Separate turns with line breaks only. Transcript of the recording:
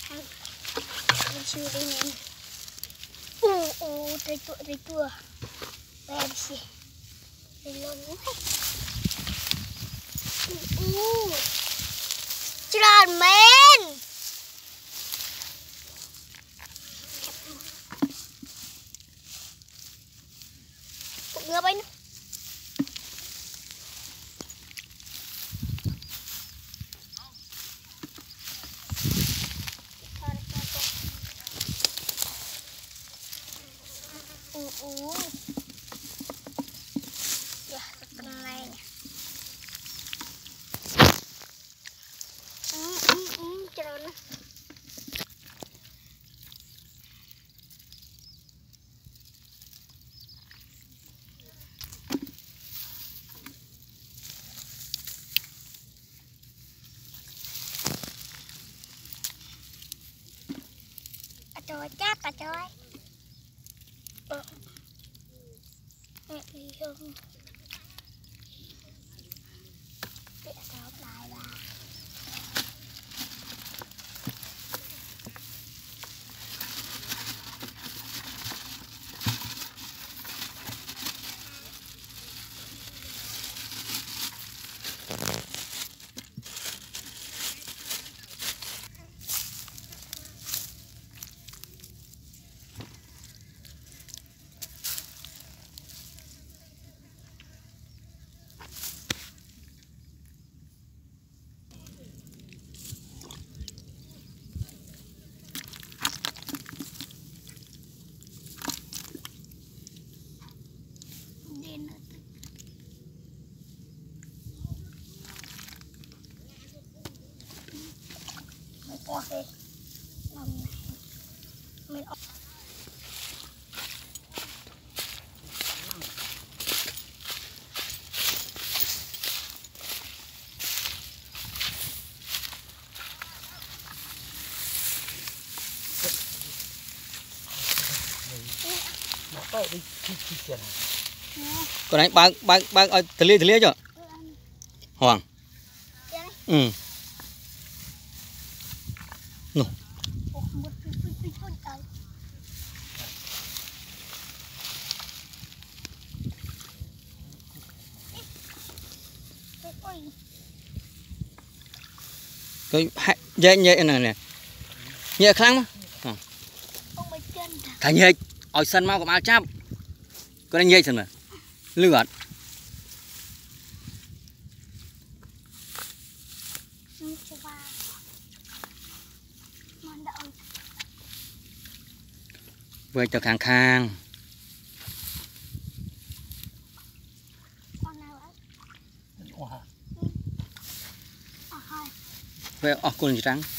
Mình chưa đi nè. Trời tua. Về đi xì. Đi luôn hết. Tròn men. Cũng ngơ bên. Ya, sekarang lain. Cerana. Trời chát à trời. Đi không? Để sao lại bà. Ok. Làm này. Mình
còn anh bác thử lia chưa Hoàng ừ nụ cái nhẹ nhẹ này nè nhẹ khăng mà thằng nhẹ ở sân mau của ao chắp có anh nhẹ sân mà lừa về cho khang khang về con gì trắng